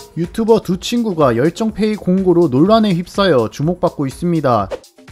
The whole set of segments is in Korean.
유튜버 두 친구가 열정페이 공고로 논란에 휩싸여 주목받고 있습니다.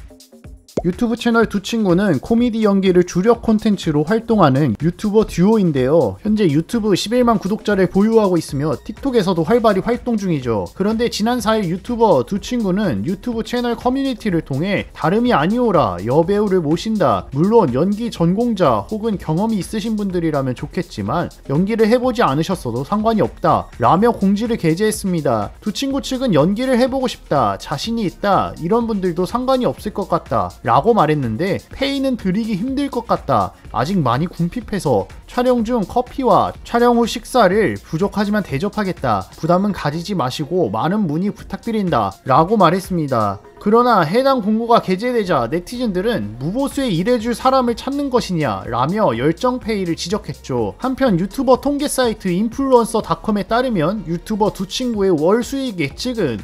유튜브 채널 두 친구는 코미디 연기를 주력 콘텐츠로 활동하는 유튜버 듀오인데요. 현재 유튜브 11만 구독자를 보유하고 있으며 틱톡에서도 활발히 활동 중이죠. 그런데 지난 4일 유튜버 두 친구는 유튜브 채널 커뮤니티를 통해 다름이 아니오라 여배우를 모신다. 물론 연기 전공자 혹은 경험이 있으신 분들이라면 좋겠지만 연기를 해보지 않으셨어도 상관이 없다 라며 공지를 게재했습니다. 두 친구 측은 연기를 해보고 싶다, 자신이 있다, 이런 분들도 상관이 없을 것 같다 라고 말했는데 페이는 드리기 힘들 것 같다. 아직 많이 궁핍해서 촬영 중 커피와 촬영 후 식사를 부족하지만 대접하겠다. 부담은 가지지 마시고 많은 문의 부탁드린다 라고 말했습니다. 그러나 해당 공고가 게재되자 네티즌들은 무보수에 일해줄 사람을 찾는 것이냐 라며 열정페이를 지적했죠. 한편 유튜버 통계 사이트 인플루언서닷컴에 따르면 유튜버 두 친구의 월 수익 예측은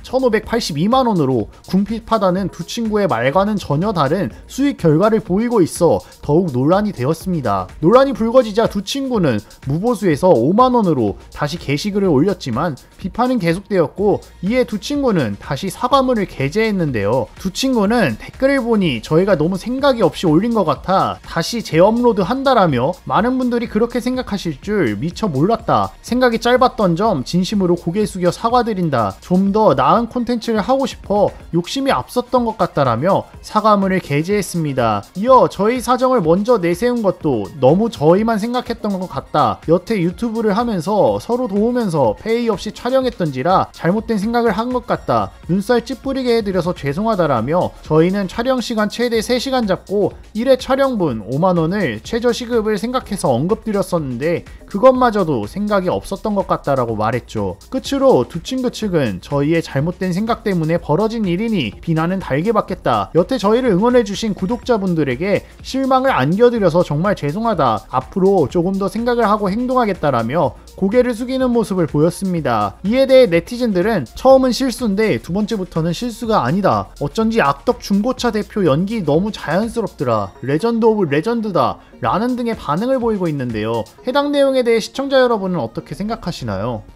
1582만원으로 궁핍하다는 두 친구의 말과는 전혀 다른 수익 결과를 보이고 있어 더욱 논란이 되었습니다. 논란이 불거지자 두 친구는 무보수에서 5만원으로 다시 게시글을 올렸지만 비판은 계속되었고, 이에 두 친구는 다시 사과문을 게재했는데요. 두 친구는 댓글을 보니 저희가 너무 생각이 없이 올린 것 같아 다시 재업로드 한다라며 많은 분들이 그렇게 생각하실 줄 미처 몰랐다. 생각이 짧았던 점 진심으로 고개 숙여 사과드린다. 좀 더 나은 콘텐츠를 하고 싶어 욕심이 앞섰던 것 같다라며 사과문을 게재했습니다. 이어 저희 사정을 먼저 내세운 것도 너무 저희만 생각했던 것 같다. 여태 유튜브를 하면서 서로 도우면서 페이 없이 촬영했던지라 잘못된 생각을 한 것 같다. 눈살 찌푸리게 해드려서 죄송하다라며 저희는 촬영시간 최대 3시간 잡고 1회 촬영분 5만원을 최저 시급을 생각해서 언급드렸었는데 그것마저도 생각이 없었던 것 같다라고 말했죠. 끝으로 두 친구 측은 저희의 잘못된 생각 때문에 벌어진 일이니 비난은 달게 받겠다. 여태 저희를 응원해주신 구독자분들에게 실망을 안겨드려서 정말 죄송하다. 앞으로 조금 더 생각을 하고 행동하겠다라며 고개를 숙이는 모습을 보였습니다. 이에 대해 네티즌들은 처음은 실수인데 두 번째부터는 실수가 아니다. 어쩐지 악덕 중고차 대표 연기 너무 자연스럽더라. 레전드 오브 레전드다. 라는 등의 반응을 보이고 있는데요. 해당 내용에 대해 시청자 여러분은 어떻게 생각하시나요?